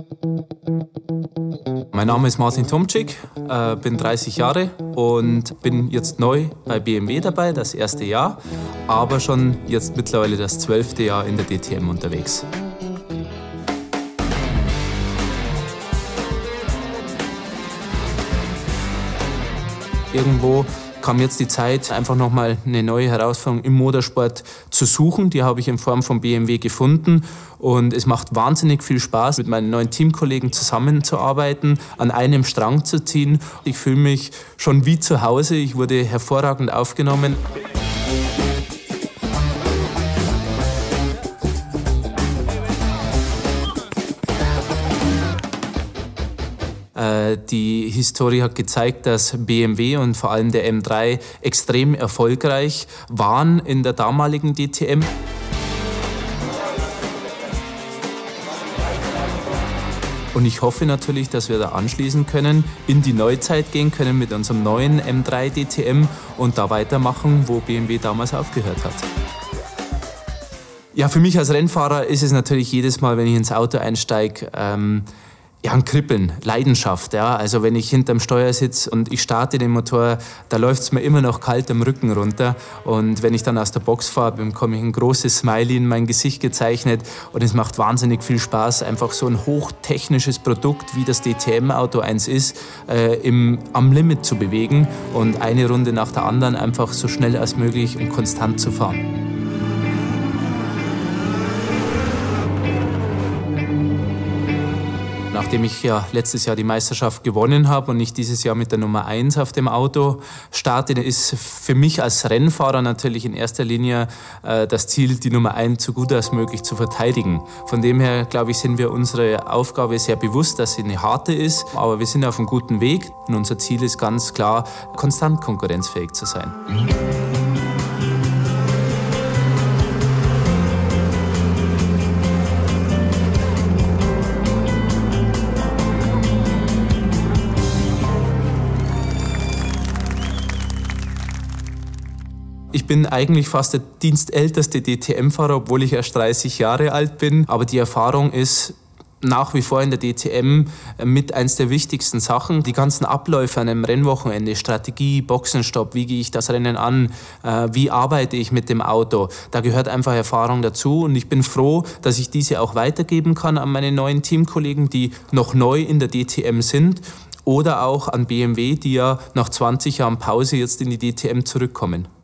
Mein Name ist Martin Tomczyk, bin 30 Jahre und bin jetzt neu bei BMW dabei, das erste Jahr, aber schon jetzt mittlerweile das 12. Jahr in der DTM unterwegs. Irgendwo kam jetzt die Zeit, einfach nochmal eine neue Herausforderung im Motorsport zu suchen. Die habe ich in Form von BMW gefunden und es macht wahnsinnig viel Spaß, mit meinen neuen Teamkollegen zusammenzuarbeiten, an einem Strang zu ziehen. Ich fühle mich schon wie zu Hause, ich wurde hervorragend aufgenommen. Die Historie hat gezeigt, dass BMW und vor allem der M3 extrem erfolgreich waren in der damaligen DTM. Und ich hoffe natürlich, dass wir da anschließen können, in die Neuzeit gehen können mit unserem neuen M3 DTM und da weitermachen, wo BMW damals aufgehört hat. Ja, für mich als Rennfahrer ist es natürlich jedes Mal, wenn ich ins Auto einsteige, ja, ein Kribbeln, Leidenschaft. Ja. Also wenn ich hinterm Steuer sitze und ich starte den Motor, da läuft es mir immer noch kalt am Rücken runter. Und wenn ich dann aus der Box fahre, bekomme ich ein großes Smiley in mein Gesicht gezeichnet. Und es macht wahnsinnig viel Spaß, einfach so ein hochtechnisches Produkt, wie das DTM-Auto 1 ist, am Limit zu bewegen und eine Runde nach der anderen einfach so schnell als möglich und konstant zu fahren. Nachdem ich ja letztes Jahr die Meisterschaft gewonnen habe und ich dieses Jahr mit der Nummer 1 auf dem Auto starte, ist für mich als Rennfahrer natürlich in erster Linie das Ziel, die Nummer 1 so gut als möglich zu verteidigen. Von dem her, glaube ich, sind wir unsere Aufgabe sehr bewusst, dass sie eine harte ist, aber wir sind auf einem guten Weg und unser Ziel ist ganz klar, konstant konkurrenzfähig zu sein. Ich bin eigentlich fast der dienstälteste DTM-Fahrer, obwohl ich erst 30 Jahre alt bin. Aber die Erfahrung ist nach wie vor in der DTM mit eins der wichtigsten Sachen. Die ganzen Abläufe an einem Rennwochenende, Strategie, Boxenstopp, wie gehe ich das Rennen an, wie arbeite ich mit dem Auto. Da gehört einfach Erfahrung dazu und ich bin froh, dass ich diese auch weitergeben kann an meine neuen Teamkollegen, die noch neu in der DTM sind. Oder auch an BMW, die ja nach 20 Jahren Pause jetzt in die DTM zurückkommen.